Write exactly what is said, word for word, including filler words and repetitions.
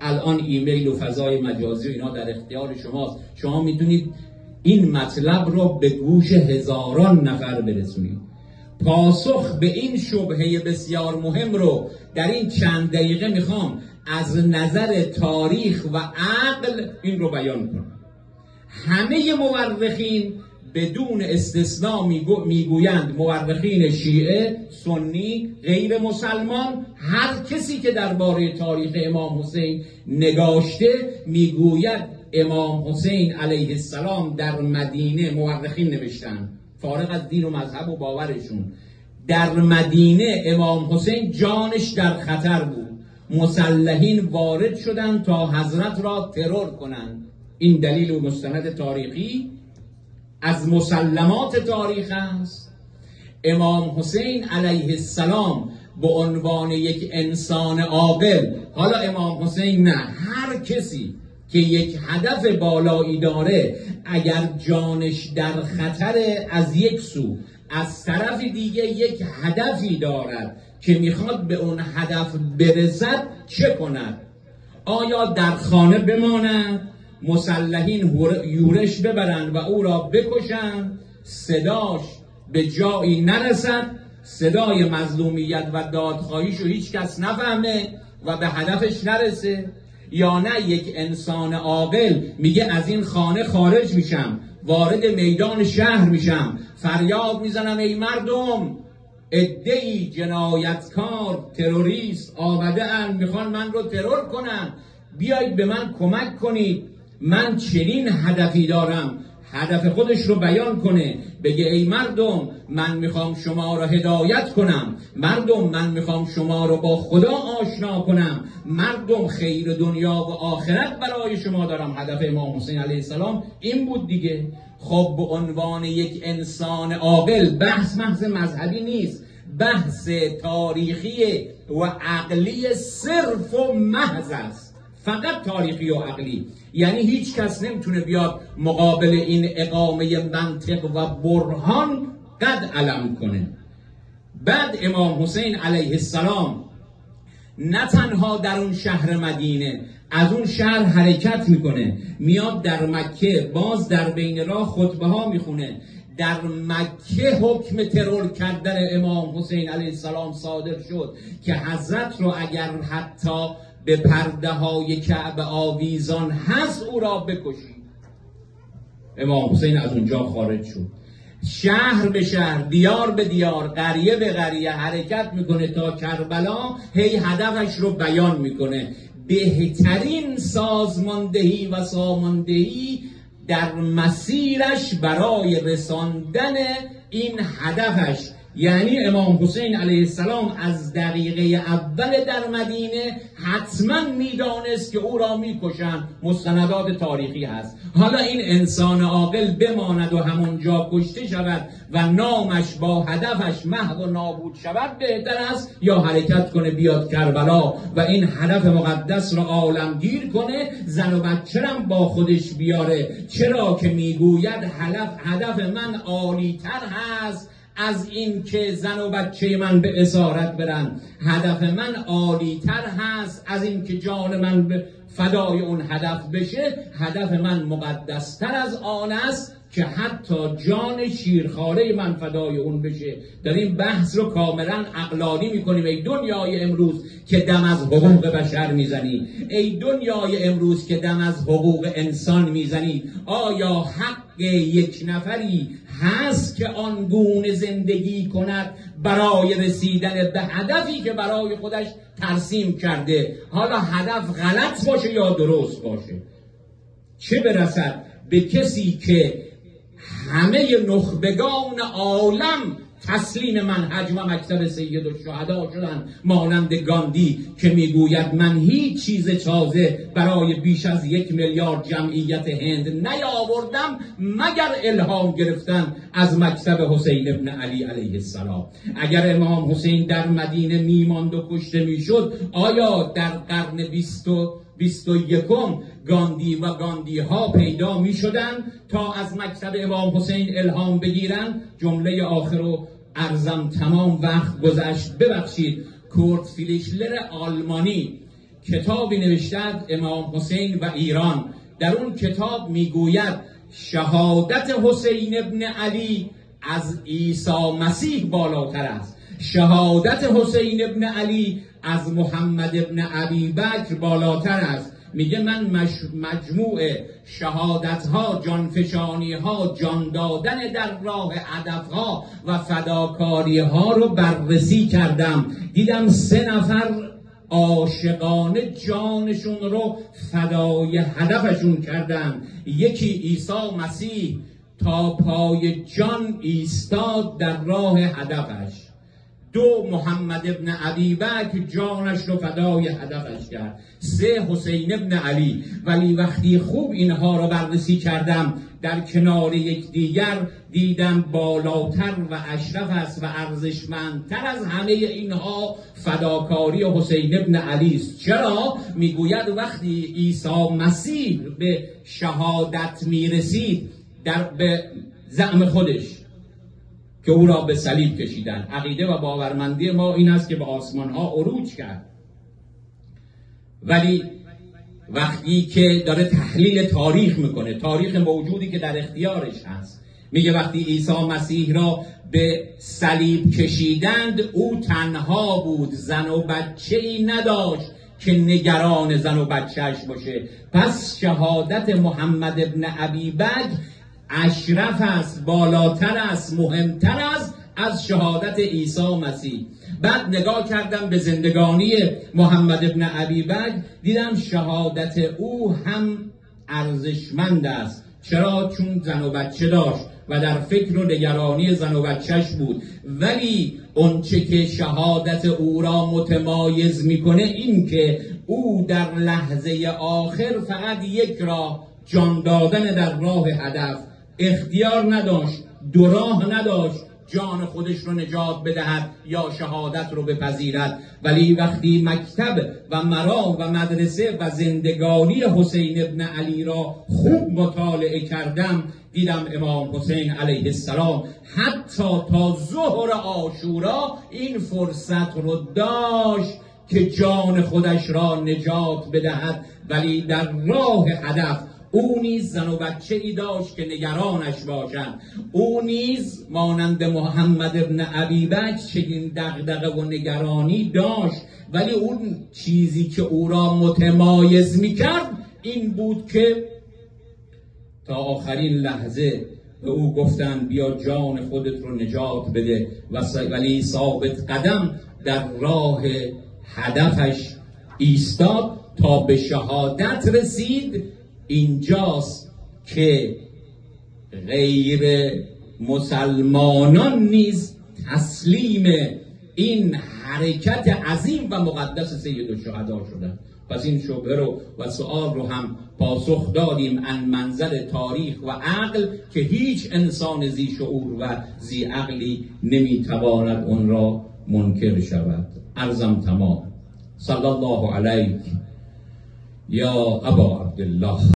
الان ایمیل و فضای مجازی و اینا در اختیار شماست، شما میتونید این مطلب رو به گوش هزاران نفر برسونید. پاسخ به این شبهه بسیار مهم رو در این چند دقیقه میخوام از نظر تاریخ و عقل این رو بیان کنم. همه مورخین بدون استثناء میگو میگویند، مورخین شیعه، سنی، غیر مسلمان، هر کسی که درباره تاریخ امام حسین نگاشته میگوید امام حسین علیه السلام در مدینه، مورخین نوشتن فارغ از دین و مذهب و باورشون، در مدینه امام حسین جانش در خطر بود، مسلحین وارد شدند تا حضرت را ترور کنند. این دلیل و مستند تاریخی از مسلمات تاریخ است. امام حسین علیه السلام به عنوان یک انسان عاقل، حالا امام حسین نه، هر کسی که یک هدف بالایی داره اگر جانش در خطر از یک سو، از طرف دیگه یک هدفی دارد که میخواد به اون هدف برسد، چه کند؟ آیا در خانه بماند، مسلحین یورش ببرند و او را بکشند، صداش به جایی نرسد، صدای مظلومیت و دادخواهیش رو هیچ کس نفهمه و به هدفش نرسه؟ یا نه یک انسان عاقل میگه از این خانه خارج میشم، وارد میدان شهر میشم، فریاد میزنم ای مردم، عده‌ای جنایتکار، تروریست آمده اند میخوان من رو ترور کنن، بیایید به من کمک کنید، من چنین هدفی دارم. هدف خودش رو بیان کنه، بگه ای مردم من میخوام شما رو هدایت کنم، مردم من میخوام شما رو با خدا آشنا کنم، مردم خیر دنیا و آخرت برای شما دارم. هدف امام حسین علیه السلام این بود دیگه. خب به عنوان یک انسان عاقل، بحث محض مذهبی نیست، بحث تاریخی و عقلی صرف و محض است، فقط تاریخی و عقلی. یعنی هیچ کس نمیتونه بیاد مقابل این اقامه منطق و برهان قد علم کنه. بعد امام حسین علیه السلام نه تنها در اون شهر مدینه، از اون شهر حرکت میکنه، میاد در مکه، باز در بین راه خطبه ها میخونه. در مکه حکم ترور کردن امام حسین علیه السلام صادر شد که حضرت رو اگر حتی به پرده های کعبه آویزان هست او را بکشید. امام حسین از اونجا خارج شد، شهر به شهر، دیار به دیار، قریه به قریه حرکت میکنه تا کربلا، هی هدفش رو بیان میکنه. بهترین سازماندهی و ساماندهی در مسیرش برای رساندن این هدفش. یعنی امام حسین علیه السلام از دقیقه اول در مدینه حتما میدانست که او را میکشند، مستندات تاریخی هست. حالا این انسان عاقل بماند و همونجا کشته شود و نامش با هدفش محو و نابود شود بهتر است، یا حرکت کنه بیاد کربلا و این هدف مقدس را عالمگیر کنه، زن و بچه را با خودش بیاره. چرا که میگوید هدف من عالی‌تر هست از این که زن و بچه من به اسارت برن، هدف من عالی‌تر هست از این که جان من به فدای اون هدف بشه، هدف من مقدستر از آن است که حتی جان شیرخواره من فدای اون بشه. در این بحث رو کاملا عقلانی میکنیم. ای دنیای امروز که دم از حقوق بشر میزنی، ای دنیای امروز که دم از حقوق انسان میزنی، آیا حق یک نفری هست که آن گونه زندگی کند برای رسیدن به هدفی که برای خودش ترسیم کرده؟ حالا هدف غلط باشه یا درست باشه، چه برسد به کسی که همه نخبگان عالم تسلیم منهج و مکتب سید الشهدا شدن، مانند گاندی که میگوید من هیچ چیز تازه برای بیش از یک میلیارد جمعیت هند نیاوردم مگر الهام گرفتن از مکتب حسین ابن علی علیه السلام. اگر امام حسین در مدینه میماند و کشته میشد، آیا در قرن بیستو بیست و یکم گاندی و گاندی ها پیدا می شدن تا از مکتب امام حسین الهام بگیرن؟ جمله آخر رو عرضم، تمام وقت گذشت، ببخشید. کورت فیلیشلر آلمانی کتابی نوشته امام حسین و ایران. در اون کتاب میگوید شهادت حسین ابن علی از عیسی مسیح بالاتر است، شهادت حسین ابن علی از محمد ابن ابی بکر بالاتر است. میگه من مش... مجموع شهادت ها، جانفشانی ها، جان دادن در راه هدف ها و فداکاری ها رو بررسی کردم، دیدم سه نفر عاشقانه جانشون رو فدای هدفشون کردن. یکی عیسی مسیح تا پای جان ایستاد در راه هدفش. دو، محمد ابن ابی بکر جانش رو فدای هدفش کرد. سه، حسین ابن علی. ولی وقتی خوب اینها رو بررسی کردم در کنار یکدیگر دیدم بالاتر و اشرف است و ارزشمندتر از همه اینها فداکاری حسین ابن علی است. چرا؟ میگوید وقتی عیسی مسیح به شهادت میرسید در به زعم خودش که او را به صلیب کشیدن، عقیده و باورمندی ما این است که به آسمان ها عروج کرد، ولی وقتی که داره تحلیل تاریخ میکنه، تاریخ موجودی که در اختیارش هست، میگه وقتی عیسی مسیح را به صلیب کشیدند او تنها بود، زن و بچه ای نداشت که نگران زن و بچهش باشه. پس شهادت محمد ابن ابی بکر اشرف است، بالاتر است، مهمتر است از شهادت عیسی مسیح. بعد نگاه کردم به زندگانی محمد ابن ابی بکر، دیدم شهادت او هم ارزشمند است. چرا؟ چون زن و بچه داشت و در فکر و نگرانی زن و بچهش بود. ولی اونچه که شهادت او را متمایز میکنه این که او در لحظه آخر فقط یک راه، جان دادن در راه هدف، اختیار نداشت، دو راه نداشت، جان خودش رو نجات بدهد یا شهادت رو بپذیرد. ولی وقتی مکتب و مرام و مدرسه و زندگانی حسین ابن علی را خوب مطالعه کردم، دیدم امام حسین علیه السلام حتی تا ظهر عاشورا این فرصت رو داشت که جان خودش را نجات بدهد، ولی در راه هدف او نیز زن و بچه ای داشت که نگرانش باشند. او نیز مانند محمد ابن ابی بکر چنین دغدغه و نگرانی داشت، ولی اون چیزی که او را متمایز میکرد این بود که تا آخرین لحظه به او گفتن بیا جان خودت رو نجات بده، ولی ثابت قدم در راه هدفش ایستاد تا به شهادت رسید. اینجاست که غیر مسلمانان نیز تسلیم این حرکت عظیم و مقدس سید الشهدا شدند. پس این شبهه رو و سؤال رو هم پاسخ دادیم ان منزل تاریخ و عقل که هیچ انسان ذی شعور و ذی عقلی نمیتواند اون را منکر شود. عرضم تمام. صلی الله علیک یا ابا عبدالله.